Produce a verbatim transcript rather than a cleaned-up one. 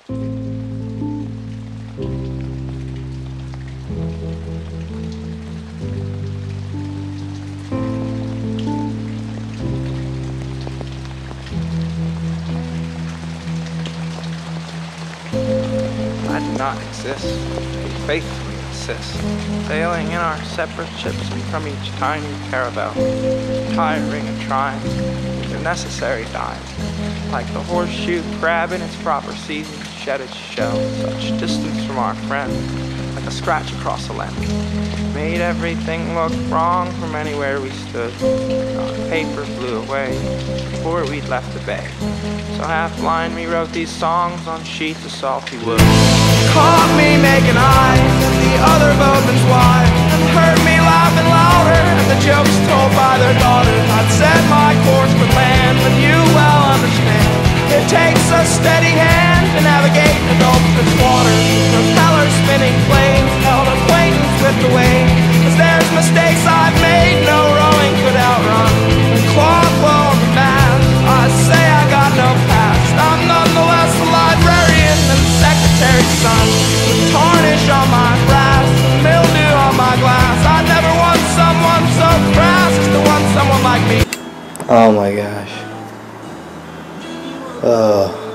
I do not exist, we faithfully insist, sailing in our separate ships from each tiny caravel, tiring and trying, the necessary dying, like the horseshoe crab in its proper season, shed its shell, such distance from our friend, like a scratch across a lens, made everything look wrong from anywhere we stood, and our paper blew away before we'd left the bay. So half blind we wrote these songs on sheets of salty wood. Caught me making eyes at the other boatman's wife, and heard me laughing louder at the jokes told by their daughters. I'd set my course for land, but you well understand it takes a steady hand to navigate adulterous waters. Propellers spinning planes held acquaintance with the waves, as there's mistakes I've made no rowing could outrun. And cloth blow on the mast, I say I got no past. I'm nonetheless a librarian and secretary's son, with tarnish on my brass and mildew on my glass. I never want someone so crass as to want someone like me. Oh my gosh. Oh.